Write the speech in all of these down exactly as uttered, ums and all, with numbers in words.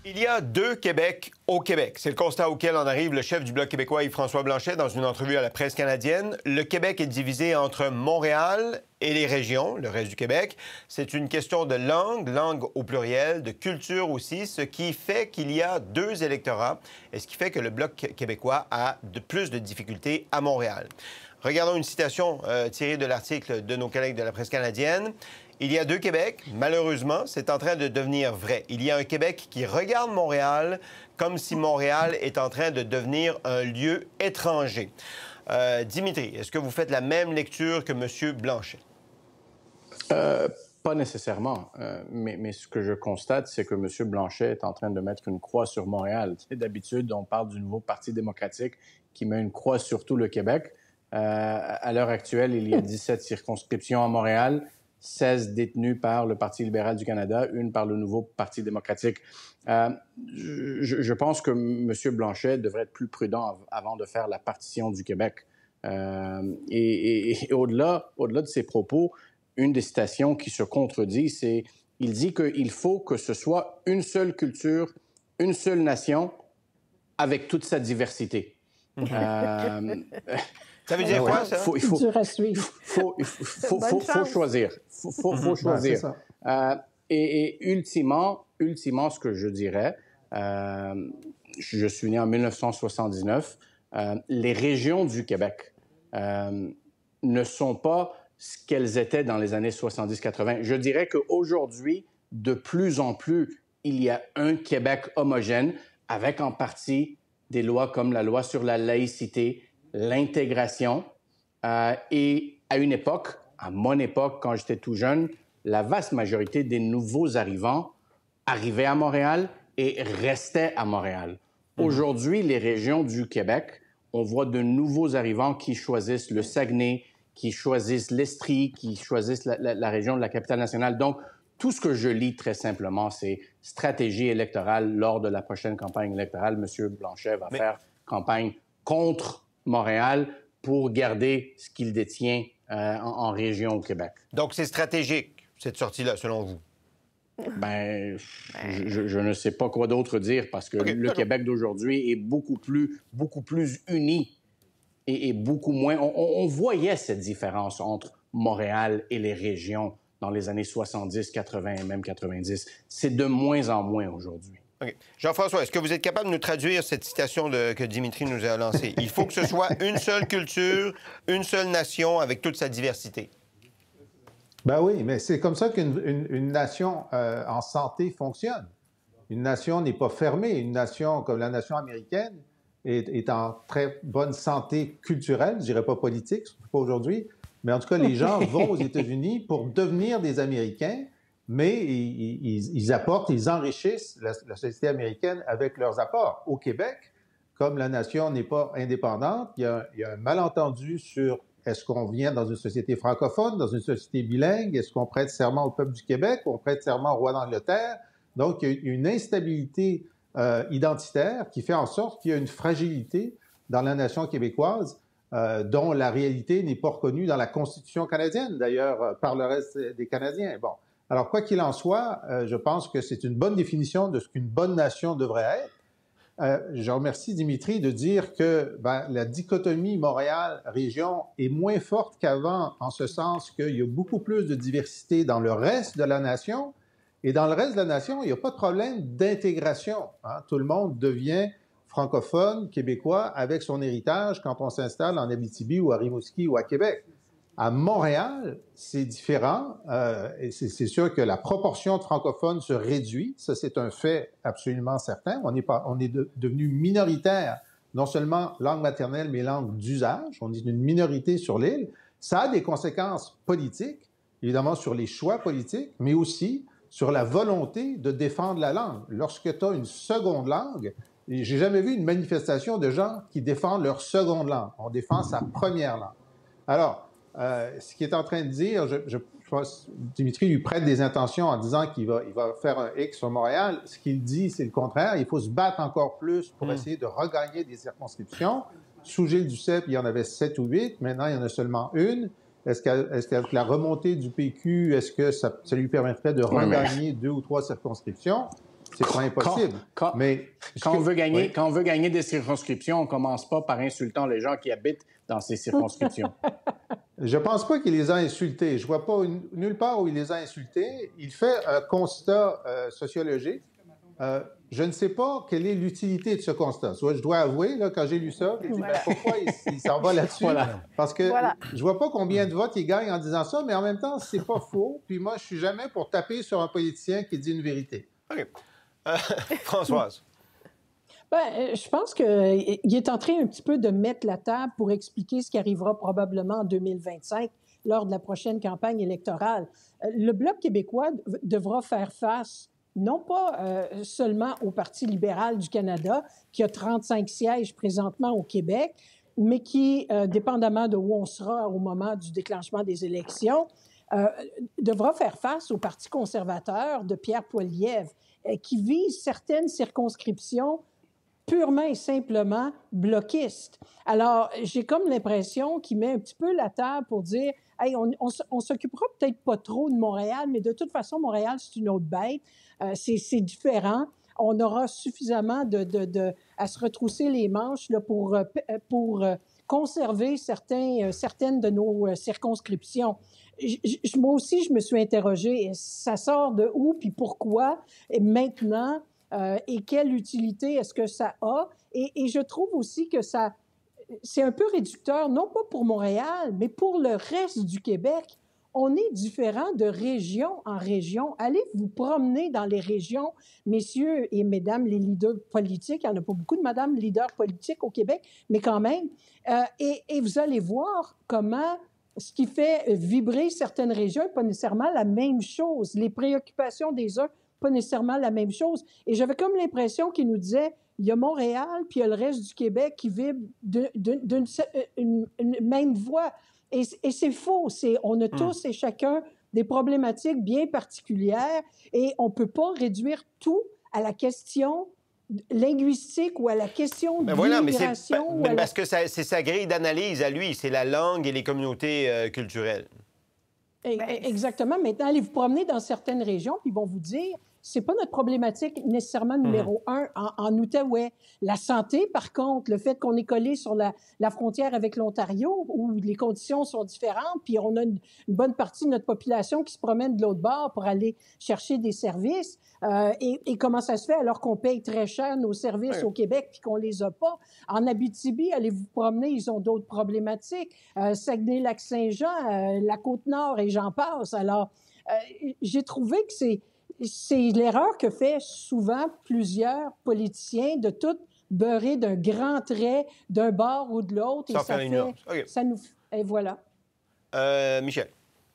Il y a deux Québec au Québec. C'est le constat auquel en arrive le chef du Bloc québécois, Yves-François Blanchet, dans une entrevue à la presse canadienne. Le Québec est divisé entre Montréal et les régions, le reste du Québec. C'est une question de langue, langue au pluriel, de culture aussi, ce qui fait qu'il y a deux électorats et ce qui fait que le Bloc québécois a de plus de difficultés à Montréal. Regardons une citation euh, tirée de l'article de nos collègues de la presse canadienne. Il y a deux Québec. Malheureusement, c'est en train de devenir vrai. Il y a un Québec qui regarde Montréal comme si Montréal est en train de devenir un lieu étranger. Euh, Dimitri, est-ce que vous faites la même lecture que M. Blanchet? Euh, pas nécessairement. Euh, mais, mais ce que je constate, c'est que M. Blanchet est en train de mettre une croix sur Montréal. D'habitude, on parle du nouveau Parti démocratique qui met une croix sur tout le Québec. Euh, à l'heure actuelle, il y a dix-sept circonscriptions à Montréal, seize détenues par le Parti libéral du Canada, une par le nouveau Parti démocratique. Euh, je, je pense que M. Blanchet devrait être plus prudent avant de faire la partition du Québec. Euh, et et, et au-delà, au-delà de ses propos, une des citations qui se contredit, c'est il dit qu'il faut que ce soit une seule culture, une seule nation, avec toute sa diversité. euh, Ça veut dire quoi, ça? Faut, il faut, il faut, il faut, faut, faut, faut choisir. Il faut, faut, faut choisir. Ouais, euh, et, et ultimement, ultimement, ce que je dirais, euh, je suis né en mille neuf cent soixante-dix-neuf, euh, les régions du Québec euh, ne sont pas ce qu'elles étaient dans les années soixante-dix quatre-vingt. Je dirais qu'aujourd'hui, de plus en plus, il y a un Québec homogène, avec en partie des lois comme la loi sur la laïcité, l'intégration. Euh, et à une époque, à mon époque, quand j'étais tout jeune, la vaste majorité des nouveaux arrivants arrivaient à Montréal et restaient à Montréal. Mmh. Aujourd'hui, les régions du Québec, on voit de nouveaux arrivants qui choisissent le Saguenay, qui choisissent l'Estrie, qui choisissent la, la, la région de la Capitale-Nationale. Donc, tout ce que je lis très simplement, c'est stratégie électorale lors de la prochaine campagne électorale. M. Blanchet va Mais... faire campagne contre Montréal pour garder ce qu'il détient euh, en, en région au Québec. Donc, c'est stratégique, cette sortie-là, selon vous? Ben, je, je ne sais pas quoi d'autre dire, parce que okay. le Québec d'aujourd'hui est beaucoup plus, beaucoup plus uni et, et beaucoup moins... On, on voyait cette différence entre Montréal et les régions dans les années soixante-dix, quatre-vingt et même quatre-vingt-dix. C'est de moins en moins aujourd'hui. Okay. Jean-François, est-ce que vous êtes capable de nous traduire cette citation de, que Dimitri nous a lancée? Il faut que ce soit une seule culture, une seule nation avec toute sa diversité. Ben oui, mais c'est comme ça qu'une une, une nation euh, en santé fonctionne. Une nation n'est pas fermée. Une nation comme la nation américaine est, est en très bonne santé culturelle, je dirais pas politique, surtout pas aujourd'hui, mais en tout cas, les gens vont aux États-Unis pour devenir des Américains, mais ils, ils, ils apportent, ils enrichissent la, la société américaine avec leurs apports. Au Québec, comme la nation n'est pas indépendante, il y a, il y a un malentendu sur est-ce qu'on vient dans une société francophone, dans une société bilingue, est-ce qu'on prête serment au peuple du Québec, ou on prête serment au roi d'Angleterre. Donc, il y a une instabilité euh, identitaire qui fait en sorte qu'il y a une fragilité dans la nation québécoise, Euh, dont la réalité n'est pas reconnue dans la Constitution canadienne, d'ailleurs, euh, par le reste des Canadiens. Bon. Alors, quoi qu'il en soit, euh, je pense que c'est une bonne définition de ce qu'une bonne nation devrait être. Euh, je remercie Dimitri de dire que ben, la dichotomie Montréal-région est moins forte qu'avant, en ce sens qu'il y a beaucoup plus de diversité dans le reste de la nation. Et dans le reste de la nation, il n'y a pas de problème d'intégration. Hein. Tout le monde devient francophone, québécois, avec son héritage quand on s'installe en Abitibi ou à Rimouski ou à Québec. À Montréal, c'est différent. Euh, et c'est, c'est sûr que la proportion de francophones se réduit. Ça, c'est un fait absolument certain. On est, pas, on est de, devenu minoritaire, non seulement langue maternelle, mais langue d'usage. On est une minorité sur l'île. Ça a des conséquences politiques, évidemment sur les choix politiques, mais aussi sur la volonté de défendre la langue. Lorsque tu as une seconde langue, j'ai jamais vu une manifestation de gens qui défendent leur seconde langue. On défend sa première langue. Alors, euh, ce qu'il est en train de dire, je, je, je pense, Dimitri lui prête des intentions en disant qu'il va, il va faire un X sur Montréal. Ce qu'il dit, c'est le contraire. Il faut se battre encore plus pour mmh. essayer de regagner des circonscriptions. Sous Gilles Duceppe, il y en avait sept ou huit. Maintenant, il y en a seulement une. Est-ce qu'avec est-ce qu'avec la remontée du P Q, est-ce que ça, ça lui permettrait de regagner deux ou trois circonscriptions? C'est pas impossible. Quand, quand, mais quand, on veut gagner, oui. quand on veut gagner des circonscriptions, on ne commence pas par insultant les gens qui habitent dans ces circonscriptions. Je ne pense pas qu'il les a insultés. Je ne vois pas une, nulle part où il les a insultés. Il fait un constat euh, sociologique. Euh, je ne sais pas quelle est l'utilité de ce constat. Soit je dois avouer, là, quand j'ai lu ça, j'ai dit, voilà. ben, pourquoi il, il s'en va là-dessus? Voilà. Parce que voilà. je ne vois pas combien de votes il gagne en disant ça, mais en même temps, c'est pas faux. Puis moi, je suis jamais pour taper sur un politicien qui dit une vérité. OK. Euh, Françoise. Bien, je pense qu'il est en train un petit peu de mettre la table pour expliquer ce qui arrivera probablement en deux mille vingt-cinq lors de la prochaine campagne électorale. Le Bloc québécois devra faire face non pas euh, seulement au Parti libéral du Canada, qui a trente-cinq sièges présentement au Québec, mais qui, euh, dépendamment de où on sera au moment du déclenchement des élections, euh, devra faire face au Parti conservateur de Pierre Poilievre, euh, qui vise certaines circonscriptions purement et simplement bloquiste. Alors, j'ai comme l'impression qu'il met un petit peu la table pour dire « Hey, on, on, on s'occupera peut-être pas trop de Montréal, mais de toute façon, Montréal, c'est une autre bête. Euh, c'est, c'est différent. On aura suffisamment de, de, de, à se retrousser les manches là, pour, pour conserver certains, certaines de nos circonscriptions. » Je, moi aussi, je me suis interrogée, ça sort de où, puis pourquoi, et maintenant... Euh, et quelle utilité est-ce que ça a? Et, et je trouve aussi que ça, c'est un peu réducteur, non pas pour Montréal, mais pour le reste du Québec. On est différent de région en région. Allez vous promener dans les régions, messieurs et mesdames les leaders politiques. Il n'y en a pas beaucoup de madame leaders politiques au Québec, mais quand même. Euh, et, et vous allez voir comment ce qui fait vibrer certaines régions n'est pas nécessairement la même chose. Les préoccupations des uns pas nécessairement la même chose. Et j'avais comme l'impression qu'il nous disait, il y a Montréal, puis il y a le reste du Québec qui vibre d'une, d'une une, une même voix. Et, et c'est faux. C'est, on a tous et chacun des problématiques bien particulières et on ne peut pas réduire tout à la question linguistique ou à la question de voilà, l'immigration. Mais c'est, parce la... que ça, c'est sa grille d'analyse à lui, c'est la langue et les communautés euh, culturelles. Exactement. Maintenant, allez vous promener dans certaines régions, puis ils vont vous dire, c'est pas notre problématique nécessairement numéro mm-hmm. un en, en Outaouais. La santé, par contre, le fait qu'on est collé sur la, la frontière avec l'Ontario, où les conditions sont différentes, puis on a une, une bonne partie de notre population qui se promène de l'autre bord pour aller chercher des services. Euh, et, et comment ça se fait alors qu'on paye très cher nos services oui. au Québec puis qu'on les a pas? En Abitibi, allez vous promener, ils ont d'autres problématiques. Euh, Saguenay-Lac-Saint-Jean, euh, la Côte-Nord et j'en passe. Alors, euh, j'ai trouvé que c'est, c'est l'erreur que fait souvent plusieurs politiciens de tout beurrer d'un grand trait d'un bord ou de l'autre. Ça et ça fait, okay. ça nous, et voilà. Euh, Michel.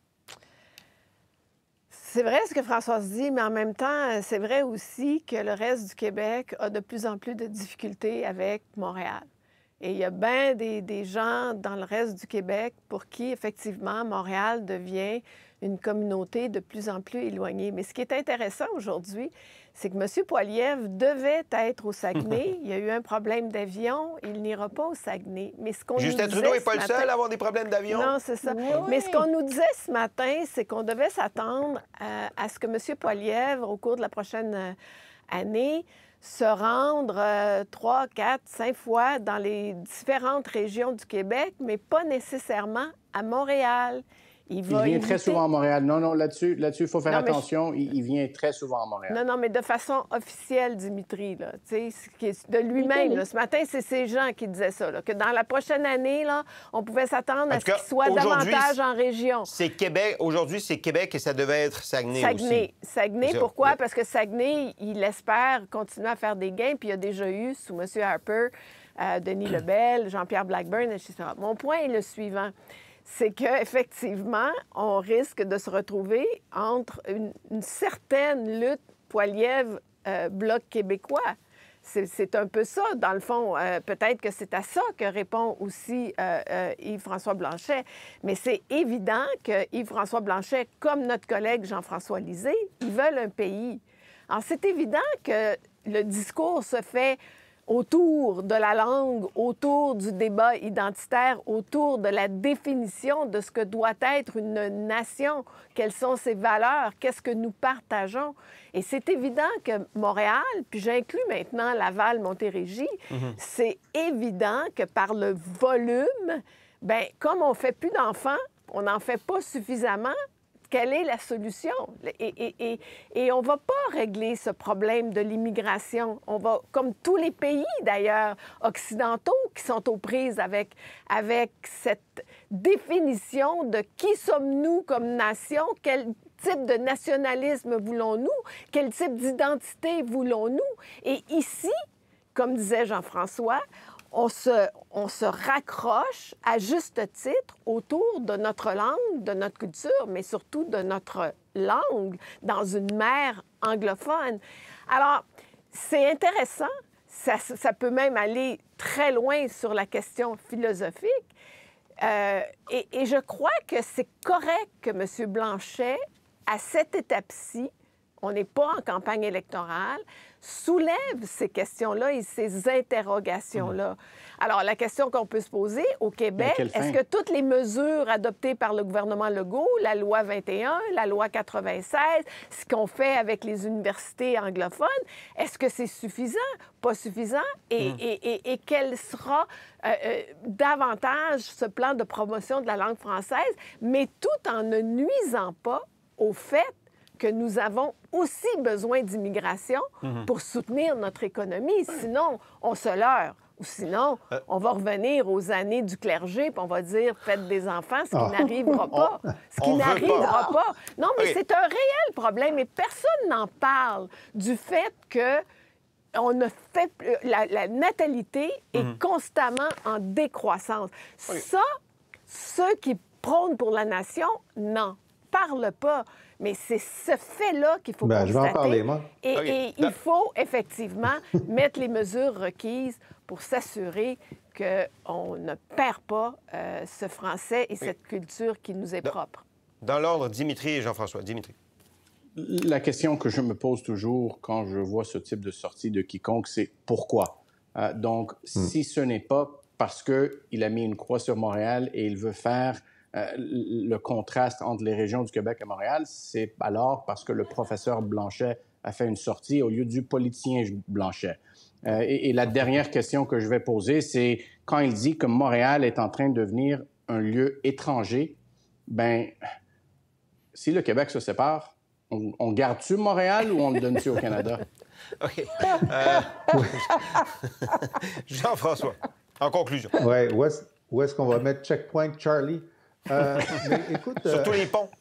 C'est vrai ce que Françoise dit, mais en même temps, c'est vrai aussi que le reste du Québec a de plus en plus de difficultés avec Montréal. Et il y a bien des, des gens dans le reste du Québec pour qui, effectivement, Montréal devient une communauté de plus en plus éloignée. Mais ce qui est intéressant aujourd'hui, c'est que M. Poilievre devait être au Saguenay. Il y a eu un problème d'avion. Il n'ira pas au Saguenay. Mais ce qu'on Justin nous Trudeau n'est pas matin... le seul à avoir des problèmes d'avion. Non, c'est ça. Oui. Mais ce qu'on nous disait ce matin, c'est qu'on devait s'attendre à, à ce que M. Poilievre, au cours de la prochaine euh, année, se rendre euh, trois, quatre, cinq fois dans les différentes régions du Québec, mais pas nécessairement à Montréal. Il, va il vient éviter... très souvent à Montréal. Non, non, là-dessus, là-dessus, il faut faire non, attention. Je... Il, il vient très souvent à Montréal. Non, non, mais de façon officielle, Dimitri, là, de lui-même. Là, ce matin, c'est ces gens qui disaient ça, là, que dans la prochaine année, là, on pouvait s'attendre à ce qu'il soit davantage en région. C'est Québec. Aujourd'hui, c'est Québec et ça devait être Saguenay, Saguenay. aussi. Saguenay, pourquoi? Parce que Saguenay, il espère continuer à faire des gains, puis il y a déjà eu, sous M. Harper, euh, Denis Lebel, Jean-Pierre Blackburn, et cetera. Mon point est le suivant. C'est qu'effectivement, on risque de se retrouver entre une, une certaine lutte Poilievre-Bloc euh, québécois. C'est, c'est un peu ça, dans le fond. Euh, peut-être que c'est à ça que répond aussi euh, euh, Yves-François Blanchet. Mais c'est évident que Yves-François Blanchet, comme notre collègue Jean-François Lisée, ils veulent un pays. Alors, c'est évident que le discours se fait autour de la langue, autour du débat identitaire, autour de la définition de ce que doit être une nation, quelles sont ses valeurs, qu'est-ce que nous partageons. Et c'est évident que Montréal, puis j'inclus maintenant Laval, Montérégie, mm-hmm. c'est évident que par le volume, bien, comme on ne fait plus d'enfants, on n'en fait pas suffisamment. Quelle est la solution? Et, et, et, et on ne va pas régler ce problème de l'immigration. On va, comme tous les pays, d'ailleurs, occidentaux qui sont aux prises avec, avec cette définition de qui sommes-nous comme nation, quel type de nationalisme voulons-nous, quel type d'identité voulons-nous. Et ici, comme disait Jean-François, On se, on se raccroche à juste titre autour de notre langue, de notre culture, mais surtout de notre langue dans une mer anglophone. Alors, c'est intéressant. Ça, ça peut même aller très loin sur la question philosophique. Euh, et, et je crois que c'est correct que M. Blanchet, à cette étape-ci, on n'est pas en campagne électorale, soulève ces questions-là et ces interrogations-là. Mmh. Alors, la question qu'on peut se poser au Québec, est-ce que toutes les mesures adoptées par le gouvernement Legault, la loi vingt et un, la loi quatre-vingt-seize, ce qu'on fait avec les universités anglophones, est-ce que c'est suffisant, pas suffisant? Et, mmh. et, et, et quel sera euh, euh, davantage ce plan de promotion de la langue française, mais tout en ne nuisant pas au fait que nous avons aussi besoin d'immigration mm-hmm. pour soutenir notre économie. Sinon, on se leurre. Ou sinon, euh... on va revenir aux années du clergé, puis on va dire « faites des enfants », ce qui oh. n'arrivera pas. On... Ce qui n'arrivera pas. pas. Non, mais okay. c'est un réel problème et personne n'en parle du fait que on ne fait... la, la natalité est mm-hmm. constamment en décroissance. Okay. Ça, ceux qui prônent pour la nation n'en parlent pas. Mais c'est ce fait-là qu'il faut ben, constater. Je vais en parler, moi. Et, okay. et il faut effectivement mettre les mesures requises pour s'assurer qu'on ne perd pas euh, ce français et cette oui. culture qui nous est dans, propre. Dans l'ordre, Dimitri et Jean-François. Dimitri. La question que je me pose toujours quand je vois ce type de sortie de quiconque, c'est pourquoi? Euh, donc, hmm. si ce n'est pas parce qu'il a mis une croix sur Montréal et il veut faire Euh, le contraste entre les régions du Québec et Montréal, c'est alors parce que le professeur Blanchet a fait une sortie au lieu du politicien Blanchet. Euh, et, et la dernière question que je vais poser, c'est quand il dit que Montréal est en train de devenir un lieu étranger, ben si le Québec se sépare, on, on garde-tu Montréal ou on le donne-tu au Canada? OK. Euh... Jean-François, en conclusion. Oui, où est-ce, où est-ce qu'on va mettre checkpoint Charlie? Euh, mais écoute, Surtout euh, les ponts.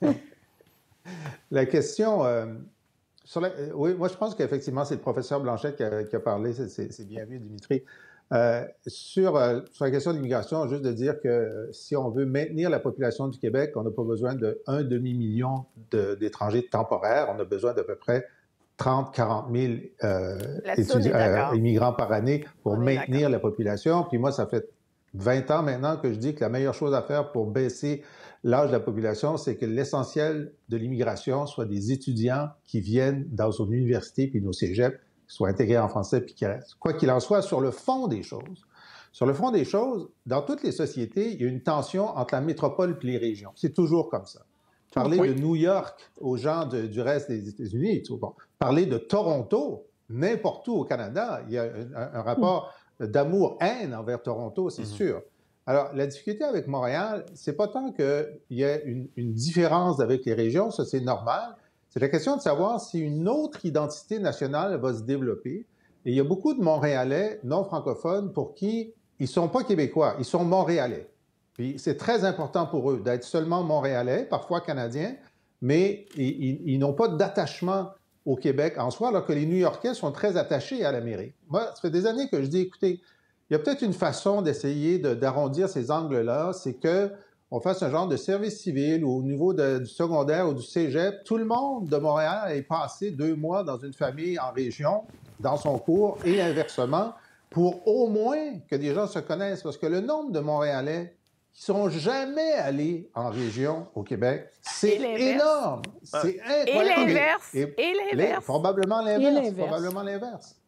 La question... Euh, sur la, euh, oui, moi, je pense qu'effectivement, c'est le professeur Blanchet qui a, qui a parlé. C'est, c'est, c'est bien vu, Dimitri. Euh, sur, euh, sur la question de l'immigration, juste de dire que euh, si on veut maintenir la population du Québec, on n'a pas besoin d'un demi-million de, d'étrangers temporaires. On a besoin d'à peu près trente à quarante mille euh, étudiants, euh, immigrants par année pour maintenir la population. Puis moi, ça fait vingt ans maintenant que je dis que la meilleure chose à faire pour baisser l'âge de la population, c'est que l'essentiel de l'immigration soit des étudiants qui viennent dans nos universités puis nos cégeps, qui soient intégrés en français puis qui restent. Quoi qu'il en soit, sur le fond des choses, sur le fond des choses, dans toutes les sociétés, il y a une tension entre la métropole et les régions. C'est toujours comme ça. Parler oui. de New York aux gens de, du reste des États-Unis, bon. Parler de Toronto, n'importe où au Canada, il y a un, un rapport d'amour-haine envers Toronto, c'est mm-hmm. sûr. Alors, la difficulté avec Montréal, c'est pas tant qu'il y ait une, une différence avec les régions, ça c'est normal, c'est la question de savoir si une autre identité nationale va se développer. Et il y a beaucoup de Montréalais non francophones pour qui ils sont pas québécois, ils sont montréalais. Puis c'est très important pour eux d'être seulement montréalais, parfois canadiens, mais ils, ils, ils n'ont pas d'attachement au Québec en soi, alors que les New-Yorkais sont très attachés à l'Amérique. Moi, ça fait des années que je dis, écoutez, il y a peut-être une façon d'essayer de, d'arrondir ces angles-là, c'est qu'on fasse un genre de service civil ou au niveau de, du secondaire ou du cégep, tout le monde de Montréal est passé deux mois dans une famille en région, dans son cours, et inversement, pour au moins que des gens se connaissent, parce que le nombre de Montréalais qui ne sont jamais allés en région au Québec, c'est énorme. C'est incroyable. Et l'inverse. Et, et, et l'inverse. Probablement l'inverse. Probablement l'inverse.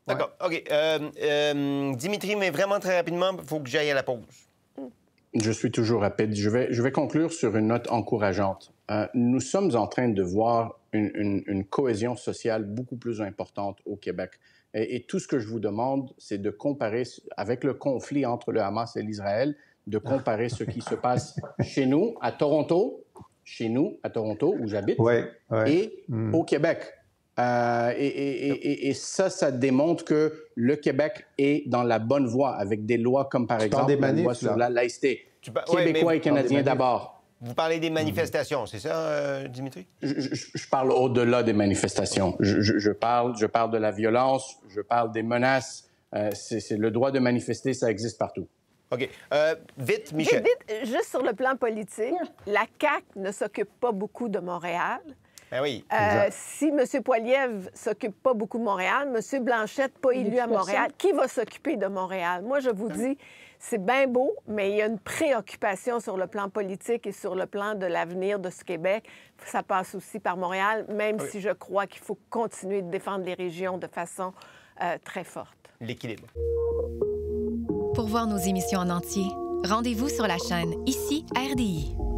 D'accord. OK. Euh, euh, Dimitri, mais vraiment très rapidement, il faut que j'aille à la pause. Je suis toujours rapide. Je vais, je vais conclure sur une note encourageante. Euh, nous sommes en train de voir une, une, une cohésion sociale beaucoup plus importante au Québec. Et, et tout ce que je vous demande, c'est de comparer, avec le conflit entre le Hamas et l'Israël, de comparer ce qui se passe chez nous, à Toronto, chez nous, à Toronto, où j'habite, ouais, ouais. et mm. au Québec. Euh, et, et, et, et ça, ça démontre que le Québec est dans la bonne voie avec des lois comme, par tu exemple, la loi sur la laïcité. Par... Québécois ouais, et Canadiens d'abord. Vous parlez des manifestations, mmh. c'est ça, euh, Dimitri? Je, je, je parle au-delà des manifestations. Je, je, je, parle, je parle de la violence, je parle des menaces. Euh, c'est, c'est le droit de manifester, ça existe partout. OK. Euh, vite, Michel. Vite, vite, juste sur le plan politique, la C A Q ne s'occupe pas beaucoup de Montréal. Ben oui. Euh, si M. Poilievre s'occupe pas beaucoup de Montréal, M. Blanchette, pas élu à Montréal, qui va s'occuper de Montréal? Moi, je vous dis, c'est bien beau, mais il y a une préoccupation sur le plan politique et sur le plan de l'avenir de ce Québec. Ça passe aussi par Montréal, même oui. si je crois qu'il faut continuer de défendre les régions de façon euh, très forte. L'équilibre. Pour voir nos émissions en entier, rendez-vous sur la chaîne Ici R D I.